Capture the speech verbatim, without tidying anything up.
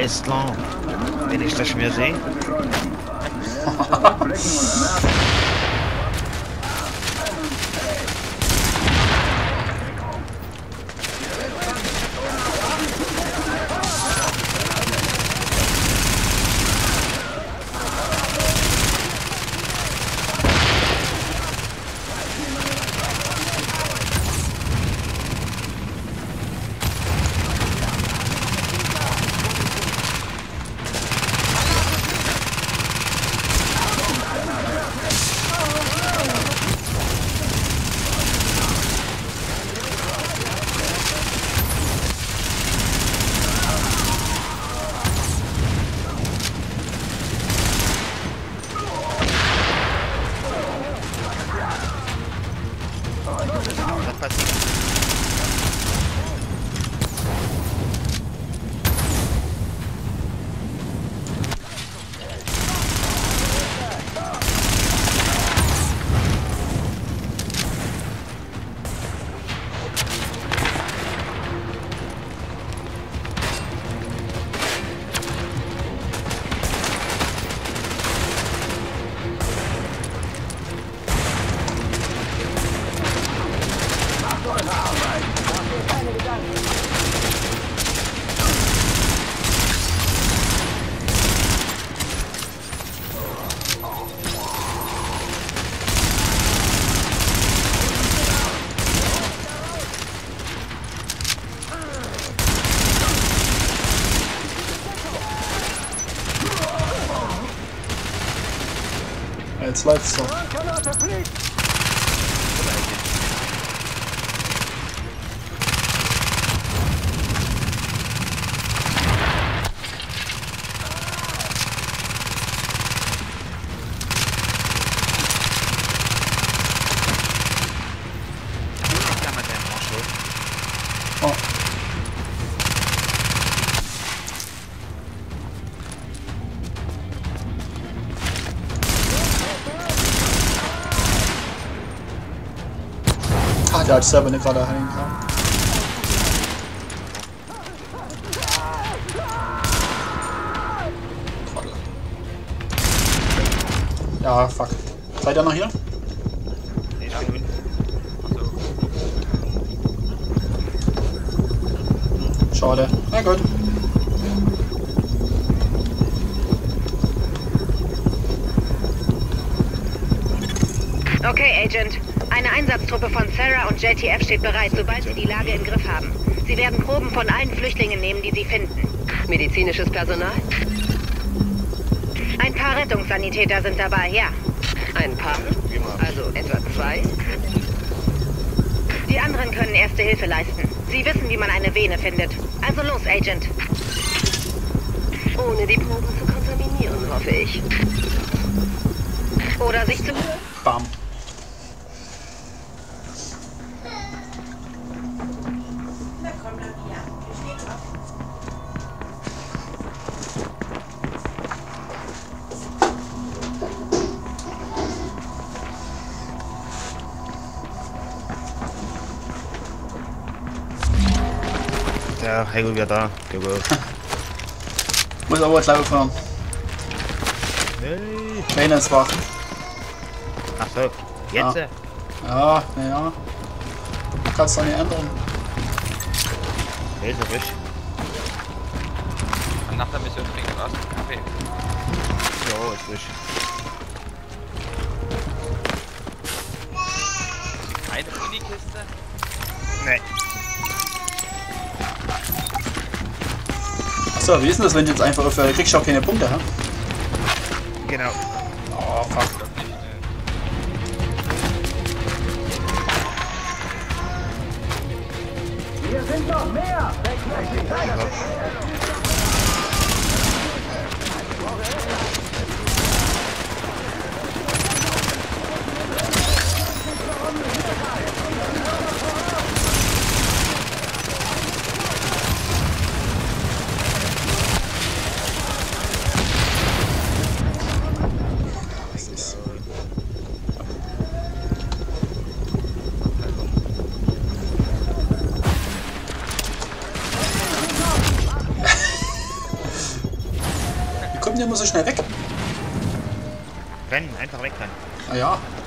Alles klar. Wenn ich das schon wieder sehe. Jetzt läuft's so. Oh. Ah, der hat selber nicht gerade heilen kann. Ja, fuck. Seid ihr noch hier? Ich bin unten. Schade. Na gut. Okay, Agent. Eine Einsatztruppe von Sarah und J T F steht bereit, sobald sie die Lage im Griff haben. Sie werden Proben von allen Flüchtlingen nehmen, die sie finden. Medizinisches Personal? Ein paar Rettungssanitäter sind dabei, ja. Ein paar? Also etwa zwei? Die anderen können erste Hilfe leisten. Sie wissen, wie man eine Vene findet. Also los, Agent. Ohne die Proben zu kontaminieren, hoffe ich. Oder sich zu... Bam. Der Heiko wieder da. Jawohl. Muss aber gleich aufhören. Hey. Keiner ist wach. Ach so. Jetzt? Ja. Ja, naja. Kannst du nicht ändern. Ist er frisch? Und nach der Mission trinken wir aus dem Kaffee. Ja, ist frisch. Eine Unikiste? Nee. Achso, wie ist denn das, wenn du jetzt einfach auf... Kriegst du auch keine Punkte, hä? Genau. Oh, fuck. Ich glaub nicht, ne. Hier sind noch mehr! kommt denn immer so schnell weg? Rennen, einfach wegrennen. Naja,